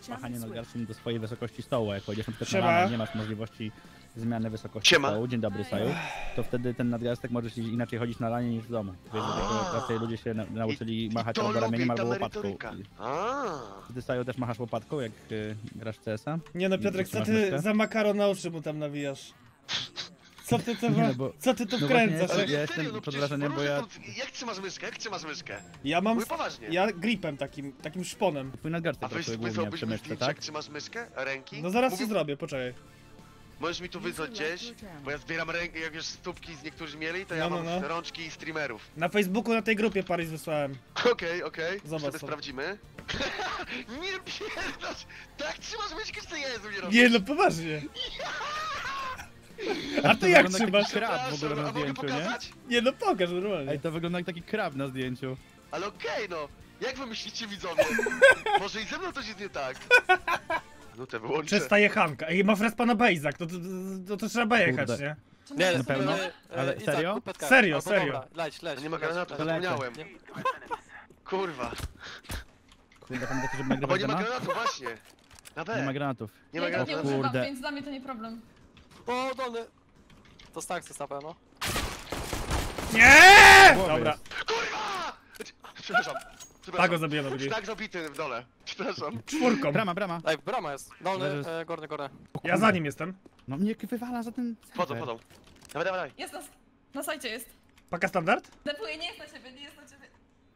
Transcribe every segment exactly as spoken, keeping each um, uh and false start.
machanie nadgarstkiem do swojej wysokości stołu. Jak pojedziesz na przykład Siema. na ramię, nie masz możliwości zmiany wysokości Siema. stołu. Dzień dobry, Saju. To wtedy ten nadgarstek możesz inaczej chodzić na lanie niż w domu. Wiesz, dlatego raczej ludzie się na, nauczyli I, machać i to albo ramieniem, lubię, albo ta łopatką. merytoryka. A. Ty, Saju, też machasz łopatką, jak y, grasz w C S a? Nie no, Piotrek, co Masz ty myszkę? za makaron na uszy mu tam nawijasz? Co ty to, Nie, no bo- co ty tu no wkręcasz? właśnie, Ale Ja nie, jestem serio, no pod przecież wrażeniem, bo różne ja- są- Jak trzymasz myszkę? Jak trzymasz myszkę? Ja mam, Mówię poważnie. ja gripem takim, takim szponem. Twój nadgarstek A weź pracuje głównie wysłałbyś przy mi myszce, zdjęcie, tak? jak trzymasz myszkę? Ręki? No zaraz Mówię- ci zrobię, poczekaj. Możesz mi tu wysłać gdzieś, bo ja zbieram rękę, jak już stópki z niektórzy mieli, to ja No, no, mam no. rączki streamerów. Na Facebooku na tej grupie Paris wysłałem. Okej, okej, Zobacz sobie sobie. sprawdzimy. Nie pierdolsz! Tak trzymasz myszkę, czy Jezu nie robisz? Nie no, poważnie. A ty jak wygląda trzymasz? jak krab w ogóle Przepraszam, na a mogę zdjęciu, nie? pokazać? Nie no, pokaż normalnie. Ej, to wygląda jak taki krab na zdjęciu. Ale okej, no. Jak wy myślicie, widzowie? Może i ze mną coś jest nie tak. No te wyłączę. Czysta jechanka. Ej, ma respa na Bejzak, to, to, to, to trzeba jechać, Kurde. nie? Nie, Na pewno? e, e, Ale Izak, serio? kupetka. Serio, Albo serio. dobra, Leć, leć. No nie ma leć, granatu, leć. zapomniałem. Nie. Kurwa. Kurde, pamiętacie, żeby Bo nagrywać nie ma dema? granatu, właśnie. Na Nie ma B. granatów. Nie ma Ja tak nie granatu. używam, Kurde. więc dla mnie to nie problem. O, dolny. To Starks jest na pewno. Nie! Głowy Dobra, jest. Kurwa! Przepraszam. tak go Przepraszam. zabijemy drugi. Tak zabity w dole. Przepraszam. Czwórką. Brama, brama. Ej, brama jest. Dolny, Zaraz. e, górny, górny. Ja za nim jestem. No mnie wywala za ten Wchodzą, serwer. wchodzą. Dawaj, dawaj, dawaj. Jest na, na sajcie jest. Paka standard? Depuję, nie jest na ciebie, nie jest na ciebie.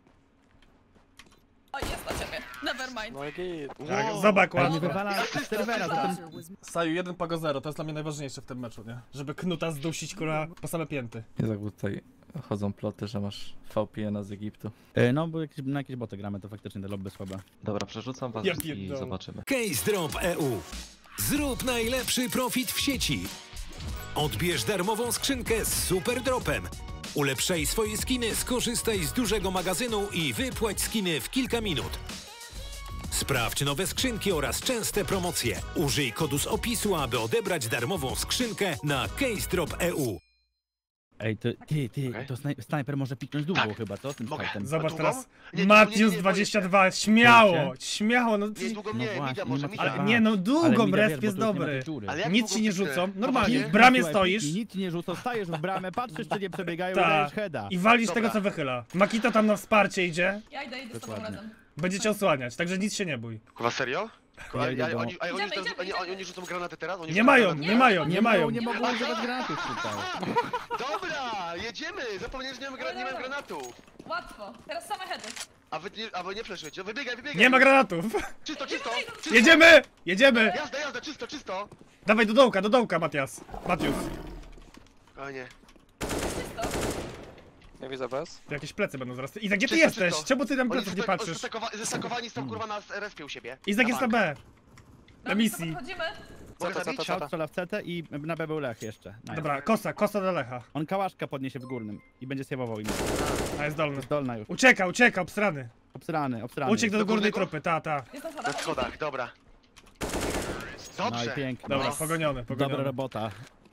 O, jest na ciebie. Nevermind. No i git. Tak, Wow. zobacz Ale mnie ładnie. wywala z serwera za ten... Saju, jeden pago zero, to jest dla mnie najważniejsze w tym meczu, nie? Żeby Knuta zdusić, kurwa, po same pięty. Jest jak tutaj chodzą ploty, że masz V P N z Egiptu. E, No, bo jakieś, na jakieś boty gramy, to faktycznie te lobby słabe. Dobra, przerzucam was Ja i pierdolę. zobaczymy. Case Drop E U. Zrób najlepszy profit w sieci. Odbierz darmową skrzynkę z super dropem. Ulepszaj swoje skiny, skorzystaj z dużego magazynu i wypłać skiny w kilka minut. Sprawdź nowe skrzynki oraz częste promocje. Użyj kodu z opisu, aby odebrać darmową skrzynkę na Case Drop E U. Ej, to, ty, ty, Okej. to snaj snajper może piknąć długo Tak. chyba, co? Tym Mogę. scoutem. Zobacz długą? teraz. Nie, nie, Matius nie, nie, boję dwadzieścia się. dwa, śmiało, Boję śmiało, no Nie, ty... długo No mnie, właśnie, Midia, nie może ma Midia. co Ale A, nie no, Ale długą, Midia, resp wiesz, jest bo tu nie ma dobry. tej dziury. Ale jak Nic długo ci nie piknę? rzucą, No normalnie. właśnie. W bramie Słuchaj, stoisz. piki, Nic nie rzucą, stajesz w bramę, patrzysz, czy nie przebiegają i Ta. dajesz heada. I walisz Dobra. tego, co wychyla. Makito tam na wsparcie idzie, Ja idę, idę z tobą Dokładnie. razem. będzie cię osłaniać, także nic się nie bój. Kurwa, serio? Ja A, idę a, do- oni, a oni, Idziemy, teraz- idziemy, oni, oni, idziemy. oni rzucą granaty teraz? Oni Nie rzucą mają, granaty? nie mają, nie mają. Nie mogą używać granatów tutaj. Dobra, jedziemy! Zapomniałem, że nie mam, gra nie mam granatu. Łatwo. Teraz same heady. A wy nie, a wy nie fleszujecie. Wybiegaj, wybiegaj. Nie ma granatów. Czysto, czysto, czysto. Jedziemy, jedziemy. Jazda, jazda, czysto, czysto. Dawaj do dołka, do dołka, Matias. Matius. O nie. Czysto. Nie widzę bez. Jakieś plecy będą zaraz. Izak, gdzie ty Czysto, jesteś? czysto. Czemu ty tam Oni pleców nie zestak- patrzysz? zestakowa- Zestakowani są kurwa na respie u siebie. Izak jest na bank. B. Na misji. Podchodzimy. Mogę Co to, co zabić? to, co Ciao to? strzela w C T i na B był Lech jeszcze. Nice. Dobra, kosa, kosa do Lecha. On kałaszka podniesie w górnym i będzie sejwował im. A jest dolny. Jest dolna już. Ucieka, ucieka, obsrany. Obsrany, obsrany. Uciekł do Do górnej górnego? trupy, ta, ta. Jest na Na schodach. schodach, dobra. No i Dobrze. pięknie. Dobra, No. pogoniony, Dobra pogoniony. robota.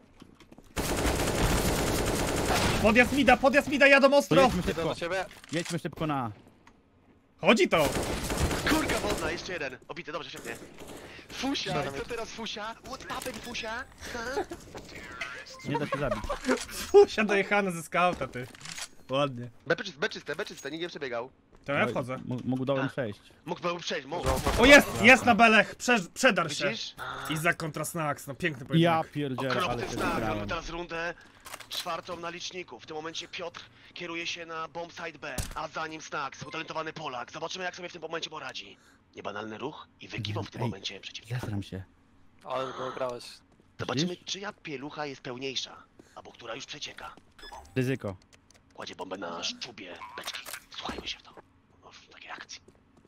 Podjazd mida, podjazd mida, jadą To ostro. jedźmy Idę szybko. do ciebie. Jedźmy szybko na A. Chodzi to. Kurka wodna, jeszcze jeden. Obity, dobrze, świetnie. Fusia, co teraz Fusia? What happened, Fusia? Ha? Nie da się zabić. Fusia dojechany ze skauta, ty. Ładnie. B czyste, B czyste, B czyste, nikt nie przebiegał. To ja wchodzę. M- Mógł dołem przejść. Mógł był przejść, mógł. O jest, jest na belech, Prze przedar się. Widzisz? Izak kontra Snacks, no piękny Ja pojedynek. pierdzielę, ale Okropny się znak, mamy wygrałem. teraz rundę czwartą na liczniku. W tym momencie Piotr kieruje się na bombsite B, a za nim Snacks, utalentowany Polak. Zobaczymy, jak sobie w tym momencie poradzi. Niebanalny ruch i wykiwał w tym Ej, momencie przeciwnika. Zesram się. Ale go grałeś. Zobaczymy, czyja pielucha jest pełniejsza, albo która już przecieka. Ryzyko. Kładzie bombę na szczubie beczki. Słuchajmy się w to. No, w takiej akcji.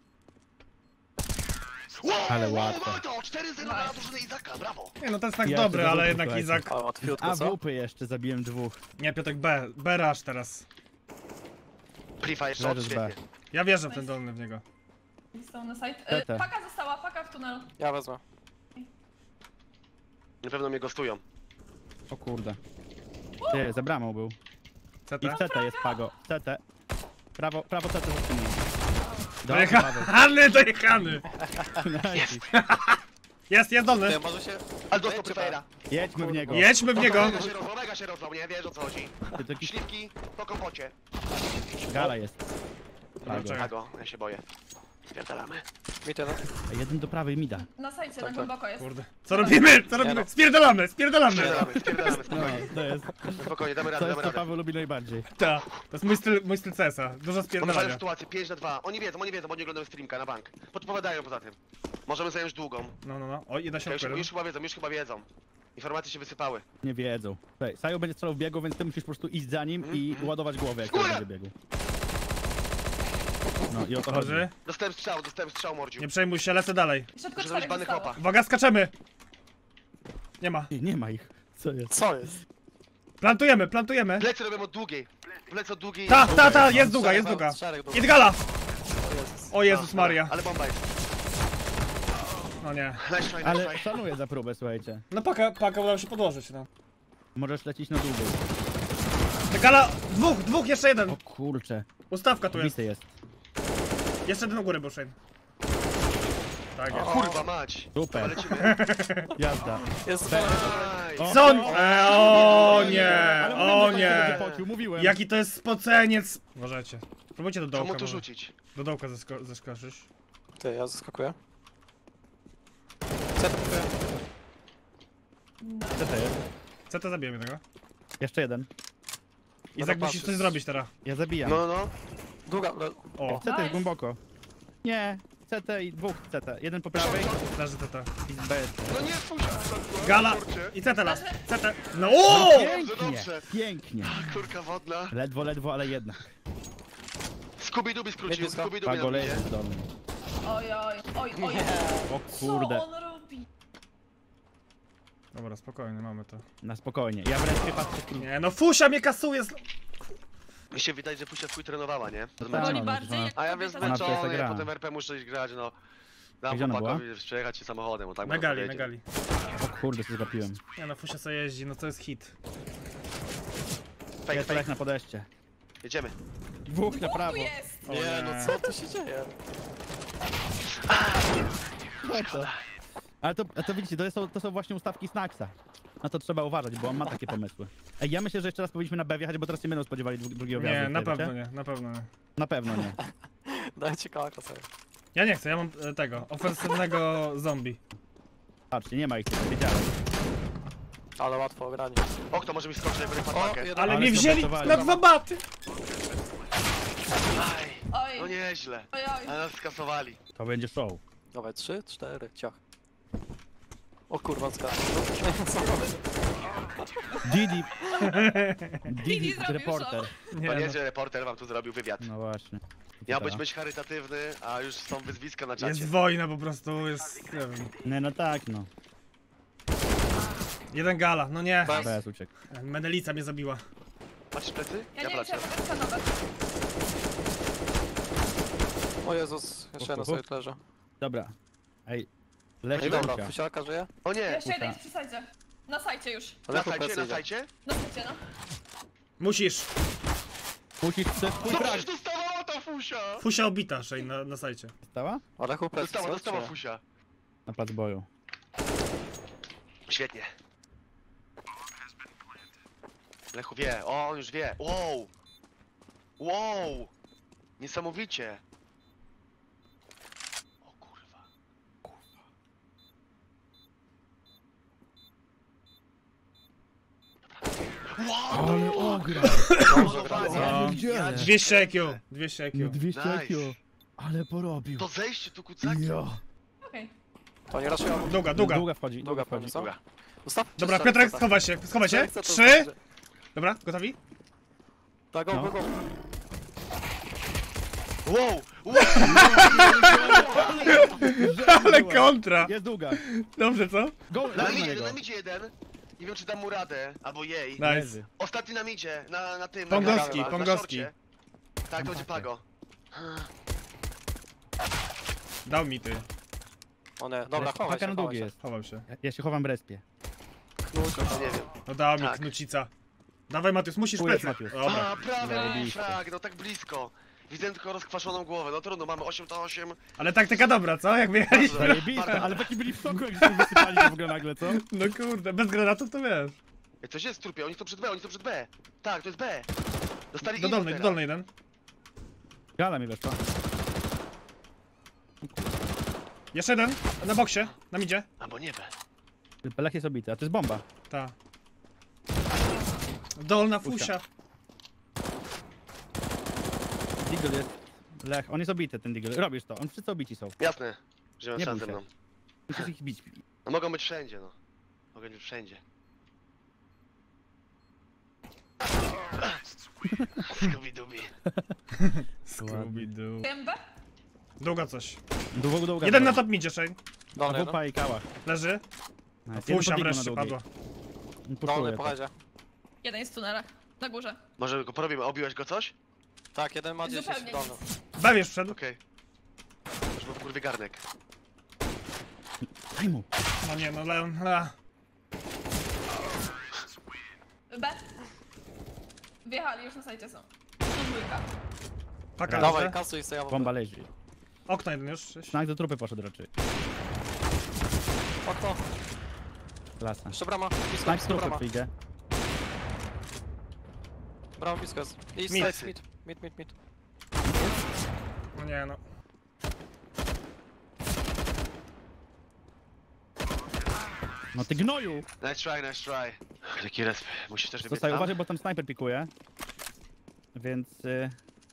Wow, Ale wow, łatwo. mamy to! cztery zero na drużynę Izaka, brawo! Nie no, ten Snack Ja dobry, się ale zawrócił, jednak słuchajcie. Izak... O, łatwiutko, A co? wupy jeszcze, zabiłem dwóch. Nie, Piotrek B, B rush teraz. Prefire shot, Leży z B. świetnie. Ja wierzę w ten dolny w niego. Został na site. T Y, T. Paka została, paka w tunelu. Ja wezmę. Na pewno mnie gostują. O kurde. Ty, za bramą był. C I T? w C T jest Pago. C T. Prawo, prawo C T zatrzymuje. Dobra, Paweł. Dojechany, dojechany! Nice. Jest, jest dolny! Nie, może się... Ale dostał Prefera. Jedźmy w niego. Jedźmy w niego! Mega się rozlał, mega się rozlał, nie? Wiesz o co chodzi. Ty, to jakiś Śliwki po kompocie. gala jest. Dobra, czekaj. A go, ja się boję. Spierdalamy. Mi ten. A jeden do prawej mida. Na sajcie, na tak. głęboko jest. Kurde. Co robimy? Co robimy? no. Spierdalamy, spierdalamy! Spierdalamy, spierdalamy, No, spokojnie. to jest, Spokojnie, damy to radę, jest damy co radę. Paweł lubi najbardziej. Ta. To jest mój styl, mój styl C S a. Dużo Mamy fajną spierdalania. sytuację, pięć na dwa. Oni wiedzą, oni wiedzą, bo nie oglądają streamka na bank. Podpowiadają poza tym. Możemy zająć długą. No, no, no. O, jedna Już, środka. już chyba wiedzą, już chyba wiedzą. Informacje się wysypały. Nie wiedzą. Słuchaj, Sajo będzie strzelał w biegu, więc ty musisz po prostu iść za nim i ładować głowę, jak Góra! będzie biegu. No i o to chodzi. Leży. Dostałem strzał, dostałem strzał, mordziu. Nie przejmuj się, lecę dalej. Jeszcze tylko Muszę zrobić czterech bany zostało. kopa. Uwaga, skaczemy! Nie ma. Nie, nie ma ich. Co jest? Co jest? Plantujemy, plantujemy. Plecy robią od długiej. Plecy od długiej. Ta, ta, ta, jest długa, jest długa. Szereg długa. Idgala! O Jezus. O Jezus Maria. Ale bomba jest. No nie. Nice try, nice Ale try. szanuję za próbę, słuchajcie. No paka, paka udało się podłożyć, no. Możesz lecieć na długo. Gala, dwóch, dwóch, jeszcze jeden. O kurcze. Ustawka tu jest. Bity jest. Jeszcze jeden u góry był Shane. Tak jest. Kurwa mać. Super. Ale lecimy. Jazda. Jest Nice. O, Co? on- E, o nie, Ale mówiłem, o że tak nie. będzie pocił, mówiłem. Jaki to jest spoceniec. Uważajcie. Próbujcie do Co dołka. mu tu może. rzucić? Do dołka zesko- zeskoczyć. Ty, ja zaskakuję. Co to kupuję? Co to jest? Co to zabijemy tego? Jeszcze jeden. Izak, musisz patrzeć. coś zrobić teraz. Ja zabijam. No, no. Długa, le... O, C T jest Nice. głęboko. Nie. C T i dwóch C T. Jeden po prawej leży tata. i z B. No nie, fusia. Gala! I C T las. C T. No o! Pięknie, dobrze. pięknie. Kurka wodna. Ledwo, ledwo, ale jednak. Scooby-Dooby skrócił, Niebieska. Scooby-Dooby Pago nam leży idzie. w domu. Oj, oj, oj, oj. O Co kurde. on robi? Dobra, spokojnie, mamy to. Na spokojnie. Ja wreszcie patrzę tu. Nie, no Fusia mnie kasuje. z- Mi się wydaje, że fusia swój trenowała, nie? Tak, Boli no, bardziej no. jak A ja wiem kobieta Ona zaczyna- przecież zmęczony, gra. potem R P muszę iść grać, no. Dam Gdzie ona chłopakowi przejechać się samochodem, bo tak Na można gali, na powiedzieć. gali. O kurde, się zgapiłem. Nie no, Fusia sobie jeździ, no to jest hit. Fake, Jest fake. tak na podejście. Jedziemy. Dwóch na Tu prawo. jest! O Nie, no co tu się dzieje? No to. Ale to, a to widzicie, to są, to są właśnie ustawki Snacksa. Na to trzeba uważać, bo on ma takie pomysły. Ej, ja myślę, że jeszcze raz powinniśmy na B wjechać, bo teraz się będą spodziewali dru drugiego wjazdu. Nie, na tutaj, pewno wiecie? nie, na pewno nie. Na pewno nie. Dajcie kałaka sobie. Ja nie chcę, ja mam e, tego, ofensywnego zombie. Patrzcie, nie ma ich, wiedziałem. Ale łatwo ograni. Okno może mi skoczyć, jak będę O, pakę. jeden. Ale Ale mnie wzięli skompletowali. na dwa baty! Aj, Oj, no nieźle. oj, oj. Ale nas skasowali. To będzie show. Dawaj, trzy, cztery, ciach. O kurwa, skacz. Didi. Didi Didi, zrobił reporter. Nie, To nie, no. że reporter wam tu zrobił wywiad. No właśnie. Miał Teraz. być myśl charytatywny, a już są wyzwiska na czacie. Jest wojna po prostu, jest, nie wiem. Nie, no tak, no. Jeden gala, no nie. Bez. B S uciekł. Menelica mnie zabiła. Patrzysz plecy? Ja nie wiem, czy placzę. ja mogę skanować. O Jezus, jeszcze jedna sobie leży. Dobra. Ej. Ej, Leci dobra, dobra. Fusiaka żyje? O nie! Jeszcze jeden jest przy sajcie. Na sajcie już. Na Lechu sajcie, plecy na idzie. sajcie? Na sajcie, no. Musisz. Musisz przez twój No brak. przecież dostawała ta fusia! Fusia obita, Shane, na, na sajcie. Stała? A Lechu plecy, Dostała, co? dostała Czy nie? fusia. Na plac boju. Świetnie. Lechu wie, o on już wie. Wow! Wow! Niesamowicie! O kurwa. Wow! Ale ogra. Dobrze, No. Gdzie? dwieście I Q, dwieście I Q. dwieście Nice. I Q. Ale porobił. To zejście tu kucaki. Jo. Okej. To nie raszują. Długa, długa. Długa wchodzi, Długa długa wchodzi. pewnie, co? Dobra. Ustaw. Dobra, trzy, Piotrek, cztery, schowaj się, schowaj się. cztery, co to Trzy. znaczy? Dobra, gotowi? Tak, go, No. go, go. Wow! Wow! Ale kontra. Jest długa. Dobrze, co? Go, Na na midzie, niego. na midzie jeden. Nie wiem czy dam mu radę, albo jej. Nice. Leży. Ostatni na midzie, na, na tym. Pongowski, na, na, Pongowski. Na szorcie. tak, to będzie Pago. Dał mi ty. O nie, dobra, chowaj Paka się, na chowaj długi się. jest. Chował się. Ja- Ja się chowam w respie. Nie wiem. No dał mi Tak. knucica. Dawaj Matius, musisz Tu jest plecy. Matius. Dobra. A, prawie Zajebiście. frag, no tak blisko. Widzę tylko rozkwaszoną głowę, no trudno, mamy osiem na osiem. Ale taktyka dobra, co? Jak wyjechaliśmy? Zajebiste, ale taki byli w szoku, jak się wysypali w ogóle nagle, co? No kurde, bez granatów to wiesz. Ej, coś jest w trupie, oni są przed B, oni są przed B. Tak, to jest B. Dostali Do info dolnej, do teraz. dolnej jeden. Gala mi weszła. Jeszcze jeden, na boksie, na midzie. Albo nie B. Pelech jest obity, a to jest bomba. Ta. Dolna fusia. Deagle jest... Lech, on jest obity, ten Deagle. Robisz to, on wszyscy obici są. Jasne, że mam Nie szansę bój ze się. mną. Musisz ich bić. No mogą być wszędzie, no. Mogą być wszędzie. Scooby-Dooby. Scooby-Doo. Wiem B? Długo coś. Długo, długo. Jeden na top midzie, Shane. Dolny, no. Wupa i kałach. Leży. Nice. Fusia Jeden wreszcie podbiegł na padła. długiej. Dolny, Puszuję po to. headzie. Jeden jest w tunelach. Na górze. Może go porobimy, obiłeś go coś? Tak, jeden ma dziesięć, Zupełnie dolny. nic. Bawiesz wszedł. Okej. Już mam kurwy garnek. Daj mu. No nie, no Leon. A. B. Wjechali, już na sajcie są. Tu dwójka. Paka Dawaj, leży. kasuj sobie ja Bomba leży. Okno jeden już. Cześć. Znak do trupy poszedł raczej. Okno, Klasa. jeszcze brama, blisko, Znak z blisko trupy brama. przyjdzie. Brama blisko jest. I Mid. side, mid, mid, mid, mid. No nie no. No ty gnoju! Nice try, nice try. Jaki resp. Musisz też wybiec Zostaj, tam? uważaj, bo tam snajper pikuje. Więc... Y...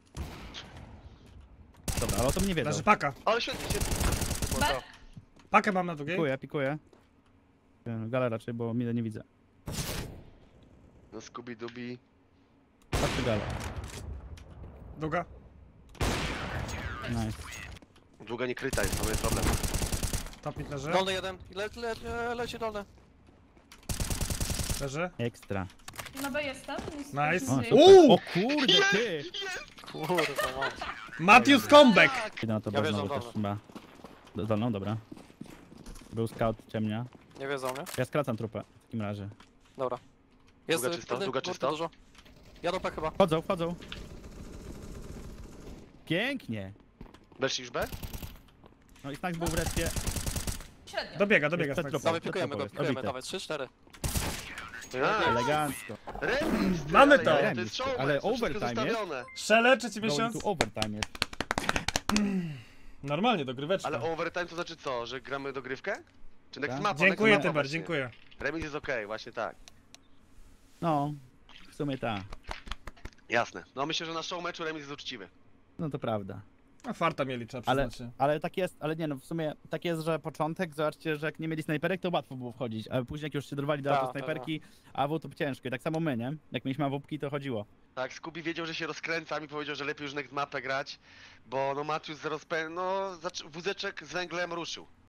Dobra, ale o tym nie wiedzą. Leży paka. O, świetnie, świetnie. B. Pakę mam na drugiej. Pikuje, pikuje. Galę raczej, bo mnie nie widzę. No Scooby-Dooby. Patrzę galę. Długa. Nice. Długa nie kryta jest, mamy problem. Top mid leży. Dolny jeden, le, le, le, leci dolny. Leży. Ekstra. Na B jestem. Nic Nice. nic O, nie super. dzieje. Uuu! O kurde, ty! Kurwa, mać. Matthews comeback. Idę na to Ja B wjeżdżam znowu też dolną. chyba. Dolną, dobra. Był scout, ciemnia. Nie wiedzą, nie? Ja skracam trupę w takim razie. Dobra. Jest Długa y, czysto, jeden, długa górka czysto. dużo. Jadą P chyba. Wchodzą, wchodzą. Pięknie. Weszli już B? No i Snack był w respie. Średnio. Dobiega, dobiega. Jest Snack. Petro. Dawaj, pikujemy to go, jest pikujemy, obite. dawaj, trzy, cztery. Nice. Elegancko. Remis, ty, Mamy ale to. ja- To Remis, jest showman, ale to wszystko overtime jest? zostawione. Szele, trzeci Going miesiąc. to overtime jest. Normalnie, dogryweczka. Ale overtime to znaczy co, że gramy dogrywkę? Czy next Tak. mapa? Dziękuję next mapa Tyber, właśnie. dziękuję. Remis jest okej, właśnie tak. No, w sumie tak. Jasne. No myślę, że na show meczu remis jest uczciwy. No to prawda. A farta mieli, trzeba Ale, przyznać. ale tak jest, ale nie no, w sumie tak jest, że początek, zobaczcie, że jak nie mieli snajperek, to łatwo było wchodzić, ale później jak już się dorwali do Tak, auto snajperki, a w to ciężko i tak samo my, nie? Jak mieliśmy awupki, to chodziło. Tak, Scooby wiedział, że się rozkręca, mi powiedział, że lepiej już next mapę grać, bo no Matthews rozpę... no zac- wózeczek z węglem ruszył.